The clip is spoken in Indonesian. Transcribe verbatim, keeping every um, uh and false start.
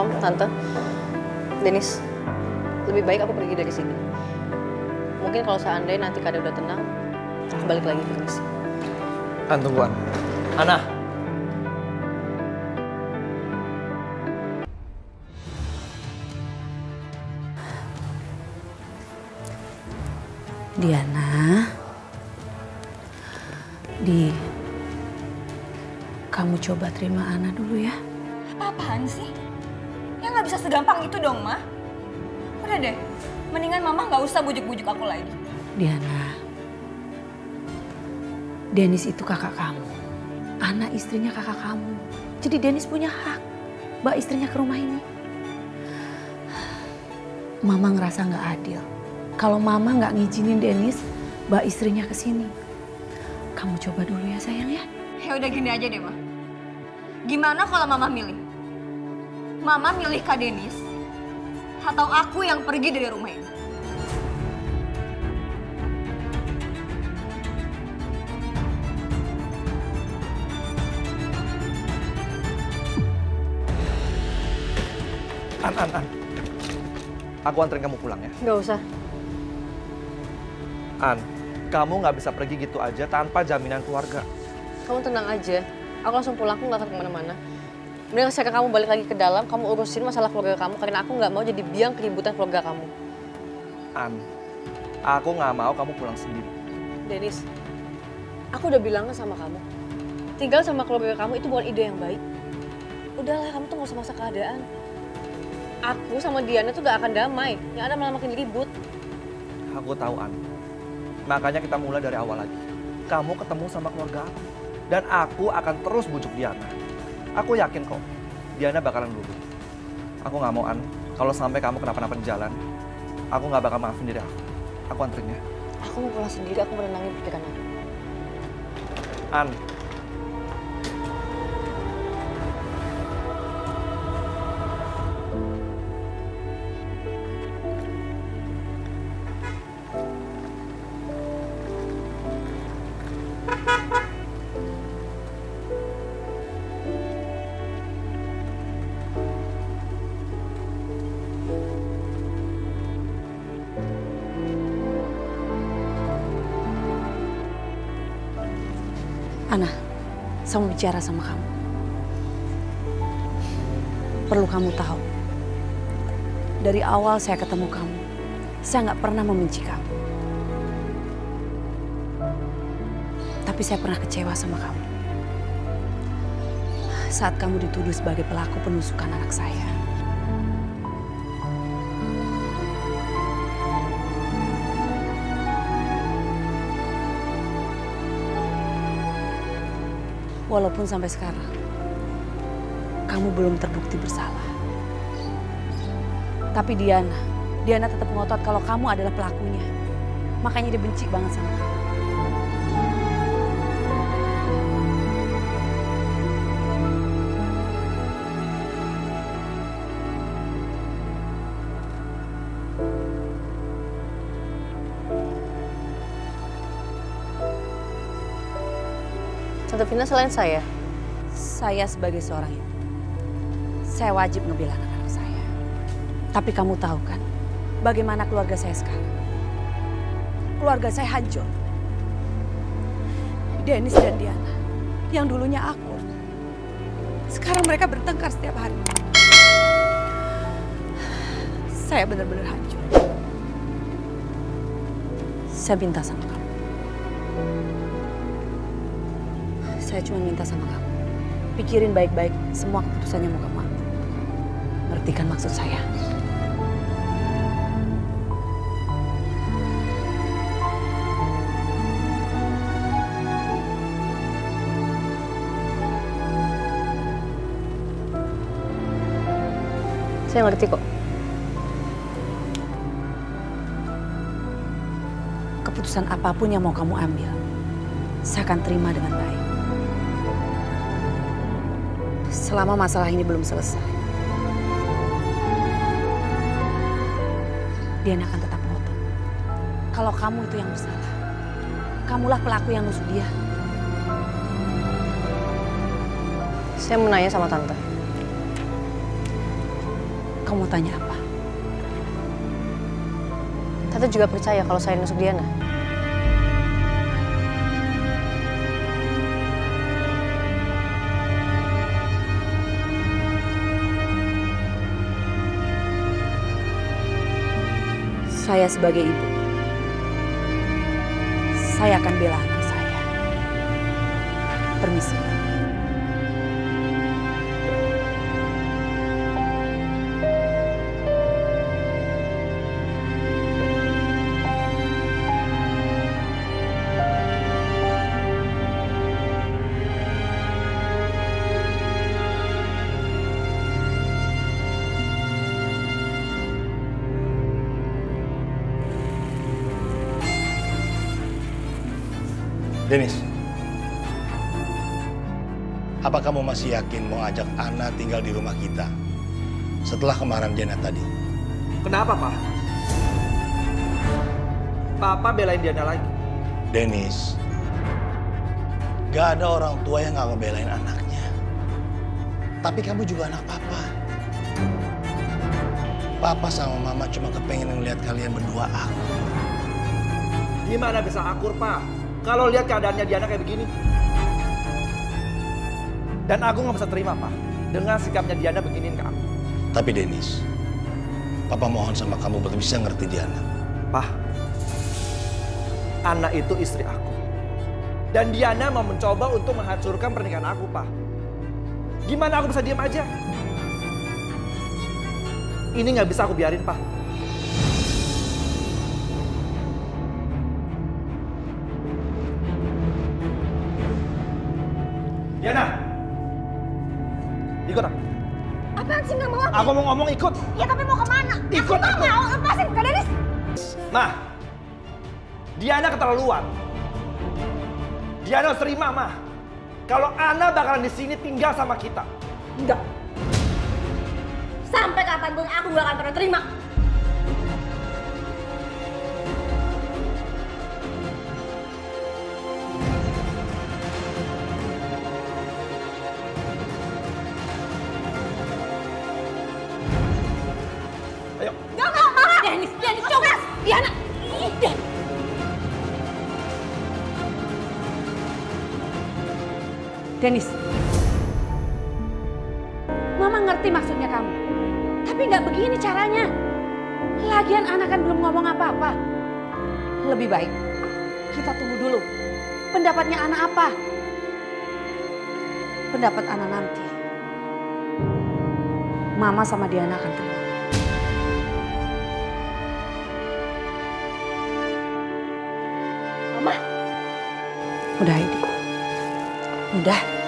Om, Tante, Denis, lebih baik aku pergi dari sini. Mungkin kalau seandainya nanti keadaan udah tenang, aku balik lagi ke Denis. An, tunggu An. Ana. Diana, Di, kamu coba terima Ana dulu ya. Apaan sih? Ya nggak bisa segampang itu dong, Ma. Udah deh, mendingan Mama nggak usah bujuk-bujuk aku lagi. Diana, Denis itu kakak kamu. Ana istrinya kakak kamu. Jadi Denis punya hak bawa istrinya ke rumah ini. Mama ngerasa nggak adil. Kalau Mama nggak ngizinin Denis bawa istrinya ke sini. Kamu coba dulu ya sayang ya. Ya udah gini aja deh, Ma. Gimana kalau Mama milih? Mama milih Kak Denis atau aku yang pergi dari rumah ini? An, An, An. Aku anterin kamu pulang ya. Nggak usah. An, kamu nggak bisa pergi gitu aja tanpa jaminan keluarga. Kamu tenang aja. Aku langsung pulang, aku nggak akan kemana-mana. Mending sekarang kamu balik lagi ke dalam, kamu urusin masalah keluarga kamu. Karena aku nggak mau jadi biang keributan keluarga kamu. An, aku nggak mau kamu pulang sendiri. Denis, aku udah bilang sama kamu. Tinggal sama keluarga kamu itu bukan ide yang baik. Udahlah, kamu tuh nggak usah maksa keadaan. Aku sama Diana tuh gak akan damai. Yang ada malah makin ribut. Aku tahu, An. Makanya kita mulai dari awal lagi. Kamu ketemu sama keluarga aku. Dan aku akan terus bujuk Diana. Aku yakin kok, Diana bakalan luluh. Aku gak mau, An, kalau sampai kamu kenapa-napa di jalan, aku gak bakal maafin diri aku. Aku anterin ya. Aku mau pulang sendiri, aku menenangin pikiran aku. An. Ana, saya mau bicara sama kamu. Perlu kamu tahu, dari awal saya ketemu kamu, saya nggak pernah membenci kamu. Tapi saya pernah kecewa sama kamu. Saat kamu dituduh sebagai pelaku penusukan anak saya. Walaupun sampai sekarang, kamu belum terbukti bersalah. Tapi Diana, Diana tetap ngotot kalau kamu adalah pelakunya. Makanya dia benci banget sama kamu. Tante Vina selain saya? Saya sebagai seorang ibu, saya wajib ngebela anak-anak saya. Tapi kamu tahu kan, bagaimana keluarga saya sekarang? Keluarga saya hancur. Denis dan Diana, yang dulunya akur, sekarang mereka bertengkar setiap hari. Saya benar-benar hancur. Saya minta sama kamu. Saya cuma minta sama kamu, pikirin baik-baik semua keputusan yang mau kamu ambil. Ngerti kan maksud saya? Saya ngerti kok. Keputusan apapun yang mau kamu ambil, saya akan terima dengan baik. Selama masalah ini belum selesai, Diana akan tetap ngotot. Kalau kamu itu yang bersalah, kamulah pelaku yang nusuk dia. Saya mau nanya sama Tante. Kamu mau tanya apa? Tante juga percaya kalau saya nusuk Diana. Saya sebagai ibu, saya akan bela anak saya. Permisi. Denis, apa kamu masih yakin mau ajak Ana tinggal di rumah kita setelah kemarahan Diana tadi? Kenapa, Pak? Papa belain Diana lagi. Denis, gak ada orang tua yang gak ngebelain anaknya. Tapi kamu juga anak Papa. Papa sama Mama cuma kepengen ngeliat kalian berdua akur. Gimana bisa akur, Pak? Kalau lihat keadaannya Diana kayak begini. Dan aku nggak bisa terima, Pak, dengan sikapnya Diana beginiin ke aku. Tapi Denis, Papa mohon sama kamu untuk bisa ngerti Diana. Pak, Ana itu istri aku. Dan Diana mau mencoba untuk menghancurkan pernikahan aku, Pak. Gimana aku bisa diam aja? Ini nggak bisa aku biarin, Pak. Diana, ikut aku. Apaan sih nggak mau aku? Aku mau ngomong ikut. Ya tapi mau kemana? Ikut aku. aku. Nggak mau, lepasin Kak Denis. Mah, Diana keterlaluan. Diana harus terima, Mah. Kalau Ana bakalan di sini tinggal sama kita. Enggak. Sampai kapanpun aku nggak akan pernah terima. Ayo. Nggak mau, Mama. Denis, Denis, coba. Diana. Ida. Denis, Mama ngerti maksudnya kamu. Tapi nggak begini caranya. Lagian anak kan belum ngomong apa-apa. Lebih baik kita tunggu dulu. Pendapatnya anak apa? Pendapat anak nanti. Mama sama Diana akan terima. Mama. Udah, Heidi. Udah.